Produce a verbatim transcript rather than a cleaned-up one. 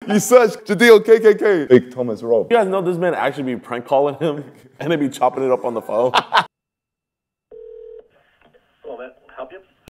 You search Jadil K K K. Big Thomas Rob. You guys know this man actually be prank calling him and they be chopping it up on the phone? Hello, man. Help you?